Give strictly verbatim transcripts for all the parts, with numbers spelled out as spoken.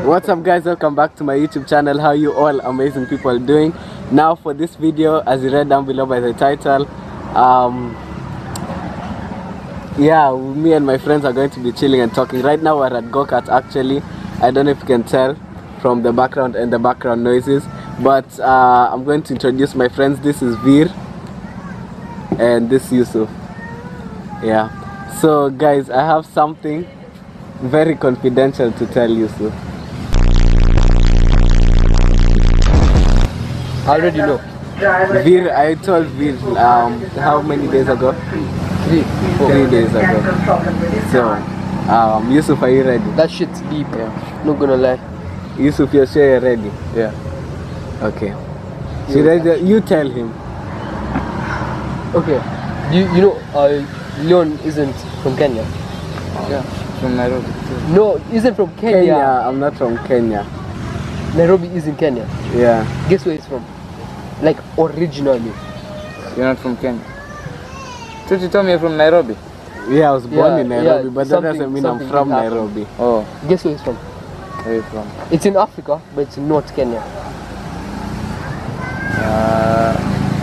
What's up guys, welcome back to my YouTube channel. How you all amazing people doing? Now for this video, as you read down below by the title, um yeah, me and my friends are going to be chilling and talking. Right now we're at go-kart actually. I don't know if you can tell from the background and the background noises, but uh, I'm going to introduce my friends. This is Veer and this is Yusuf. Yeah, so guys, I have something very confidential to tell Yusuf. I already know. Veer, I told Veer um, how many days ago? Three. Four. Three days ago. So, um, Yusuf, are you ready? That shit's deep, yeah. Not gonna lie. Yusuf, you're sure you're ready? Yeah. Okay. Should I just, you tell him. Okay. You you know, uh, Leon isn't from Kenya. Yeah, from Nairobi too. No, isn't from Kenya. Kenya, I'm not from Kenya. Nairobi is in Kenya. Yeah. Guess where he's from? Like originally. You're not from Kenya. Did you tell me you're from Nairobi? Yeah, I was born Yeah, in Nairobi, yeah, but that doesn't mean I'm something from happened. Nairobi. Oh, Guess where he's from? where are you from? It's in Africa, but it's not Kenya. Uh,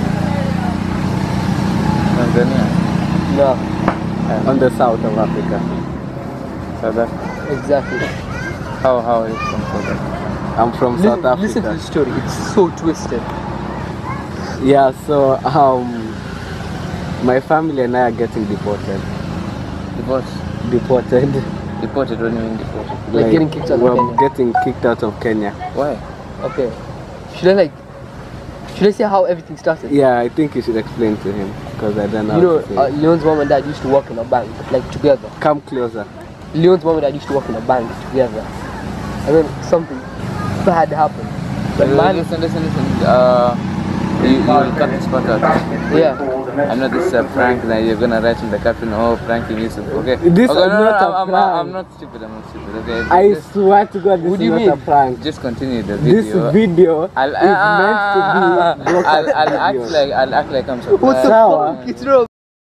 Tanzania. No. On the south of Africa. South Africa. Exactly. How, how are you from South Africa? I'm from Li South Africa. Listen to the story. It's so twisted. Yeah, so um, my family and I are getting deported. Divorce. Deported. Deported, what do you mean deported? Like, getting kicked out of we're Kenya. getting kicked out of Kenya. Why? Okay. Should I like? Should I say how everything started? Yeah, I think you should explain to him because I don't know. You know, how to say uh, it. Leon's mom and dad used to work in a bank, like together. Come closer. Leon's mom and dad used to work in a bank together. And then something bad happened. But Listen, man, listen, listen, listen. Uh, you, you will cut this part out. yeah. I know this is a prank, and you're gonna write in the caption, oh, pranking Yusuf, okay? This okay, is no, no, not no, a I'm, I'm, prank. I'm not stupid, I'm not stupid, okay? I just, swear to God, this What is do you not mean? a prank. just continue the This video. video I'll, is meant to be I'll, I'll, I'll video. act like I'll act like I'm surprised. What the Shower. fuck? It's wrong.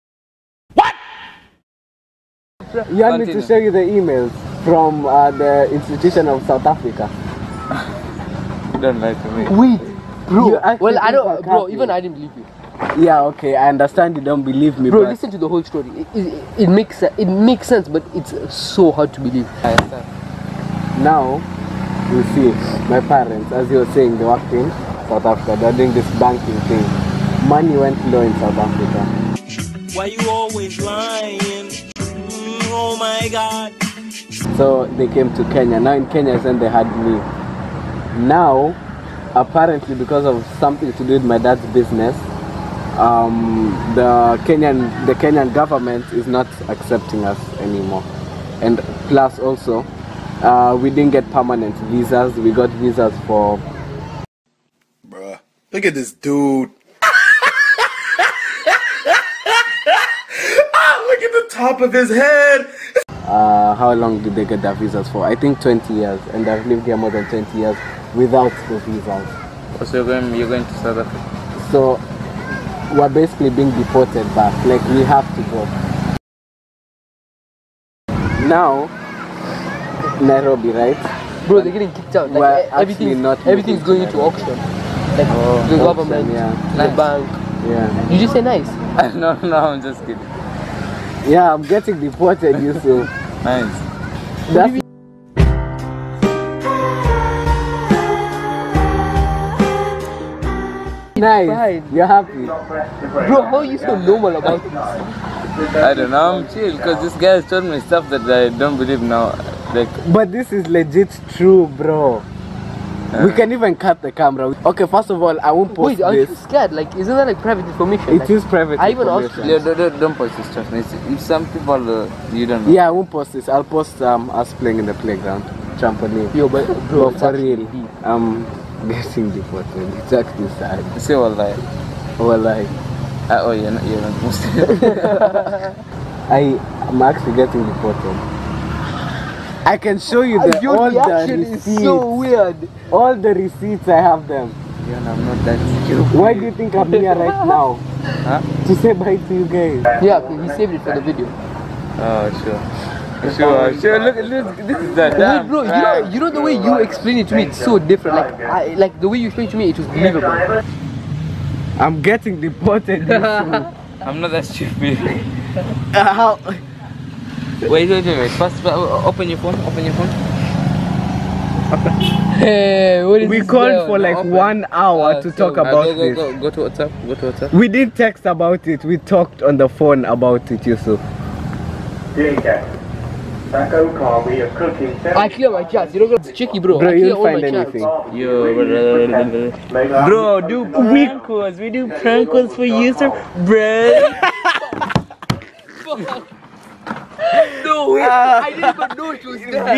You want me to Continue. show you the emails from uh, the institution of South Africa? Don't lie to me. Wait, bro. You actually Well, I think don't, I bro. can't Even be. I didn't believe you, Yeah, okay, I understand you don't believe me, bro. but Listen to the whole story. It, it, it makes se- it makes sense, but it's so hard to believe. I understand. now you see, my parents, as you were saying, they worked in South Africa. They're doing this banking thing. Money went low in South Africa. Why you always lying? Mm, oh my God. So they came to Kenya. Now in Kenya is when they had me. Now, apparently because of something to do with my dad's business, um, the Kenyan the Kenyan government is not accepting us anymore. And plus also, uh, we didn't get permanent visas. We got visas for. Bruh, look at this dude. Ah, look at the top of his head. Uh, how long did they get their visas for? I think twenty years, and they've lived here more than twenty years without the visas. So you're going, you're going to South Africa? So we're basically being deported back. Like we have to go. Now, Nairobi, right? Bro, they're getting kicked out. Like We're e- actually everything's not everything's going moving into auction. Like Oh, the auction, government, yeah. the Nice. bank. Yeah. You just say nice. no, no, I'm just kidding. Yeah, I'm getting deported, Yusuf. Nice. That's nice. Fine. You're happy. Bro, how are you so normal about this? I don't know, I'm chill because this guy has told me stuff that I don't believe now. Like, But this is legit true, bro. We can even cut the camera. Okay, first of all, I won't post Wait, aren't this. you scared? Like, isn't that like private information? It like, is private I even asked information. yeah, don't, don't, don't post this stuff. It's, if some people uh, you don't know. Yeah, I won't post this. I'll post um, us playing in the playground. Trampoline. Yo, but bro, But it's for actually real, deep. I'm getting deported. It's actually sad. Say what lie. Well, like, Uh, oh, you're not, you're not Muslim. I am actually getting deported. I can show you the, Your all the reaction is receipts. so weird. All the receipts, I have them. Yeah, I'm not that stupid. Why do you think I'm here right now? Huh? To say bye to you guys. Yeah, he saved it for the video. Oh, sure. Sure, sure. Look, look, this is the Wait, damn bro, you know, you know the way you explain it to me, it's so different. Like, I, like the way you explain it to me, it was believable. I'm getting deported. Yusuf. I'm not that stupid. Uh, how? Wait, wait, wait, wait. First, uh, open your phone. Open your phone. Hey, what is We this called now? for like Open. one hour Uh, to so- talk Uh, about go, go, this. go, go to WhatsApp. Go to WhatsApp. We didn't text about it. We talked on the phone about it, Yusuf. I clear my chats. You don't get it's tricky, bro. Bro, I you clear don't all my find chats. anything. Yo, bro, do prank calls. We do prank calls for Yusuf, bro. No way. I didn't even know it was there.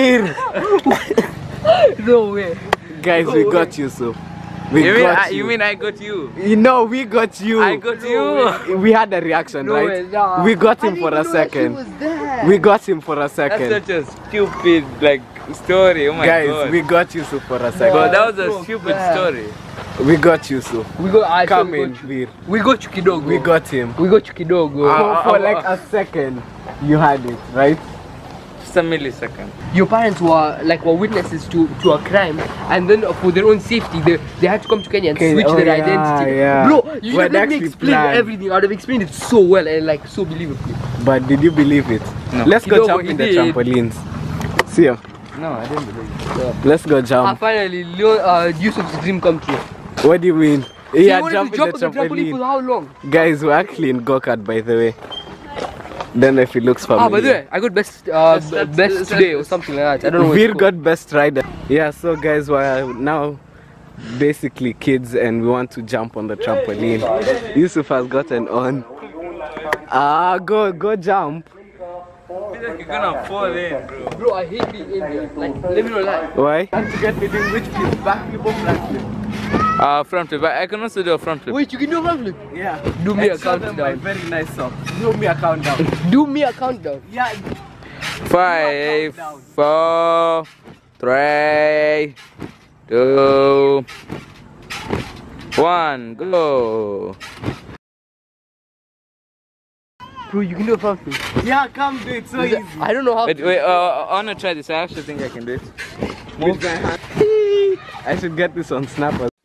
Veer! No way. Guys, we got Yusuf. We You mean, got I, you. you mean I got you? You know, we got you. I got you. We had a reaction, No right? way, nah. We got I him didn't for a even know that he second. was there. We got him for a second. That's such a stupid like story. Oh my Guys, god. we got Yusuf for a second. But that was a So stupid bad. story. We got Yusuf. We got. I Come we in, got, Veer. we got Chukidogo. We got him. We got Chukidogo. For, for uh, like uh, a second, you had it, right? Just a millisecond. Your parents were like were witnesses to, to a crime, and then for their own safety, they, they had to come to Kenya and Okay, switch oh their yeah, identity. yeah. Bro, you Well, should let me actually explain planned. everything. I'd have explained it so well and like so believably. But did you believe it? No. Let's go Kidogo, jump he in the did. trampolines. See ya. No, I didn't believe it. Let's go Ah, jump. finally, Leo, uh, Yusuf's dream come true. What do you mean? He Yeah, wanted jump to in jump the on the trampoline for trampoline. how long? Guys, we're actually in go-kart, by the way. Don't know if it looks familiar. Ah, by the way, I got best uh, That's- that's- best that's- today or something like that. I don't know. what Veer it's called. got best rider. Yeah, so guys, we're now basically kids and we want to jump on the trampoline. Yusuf has gotten on. Ah, go, go jump. I feel like you're gonna fall in, bro. Bro, I hate being in there. Like, let me know lie. Why? And to get me doing which flip? Back flip or front flip? Uh, front flip. I can also do a front flip. Wait, you can do a front flip? Yeah. Do me a And show them my countdown. very nice song. Do me a countdown. Do me a countdown. Yeah. Five, four, three, two, one, go. Bro, you can do a front flip. Yeah, come do it so Is easy. it- I don't know how. Wait, wait, uh, I wanna try this. I actually think I can do it. With my hand. I should get this on Snap. as-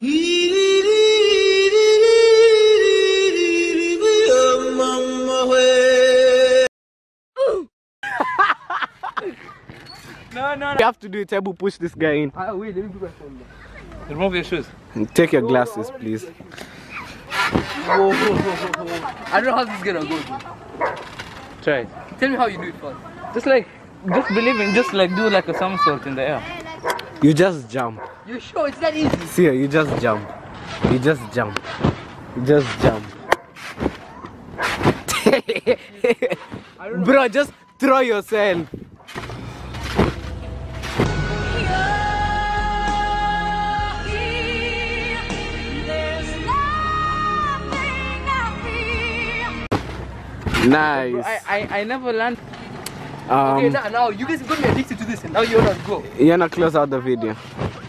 No, no, You have to do it. Ebu, push this guy in. Ah, wait, let me put my phone down. Remove your shoes. Take your glasses, please. Whoa, whoa, whoa, whoa, whoa. I don't know how this is gonna go. Dude. Try it. Tell me how you do it first. Just like, just believe in, just like do like a somersault in the air. You just jump. You sure it's that easy? See, you just jump. You just jump. You just jump. Bro, just throw yourself. Nice. I, I, I never learned. Okay, Um, now, now you guys got me addicted to this and now you wanna go. you wanna close out the video?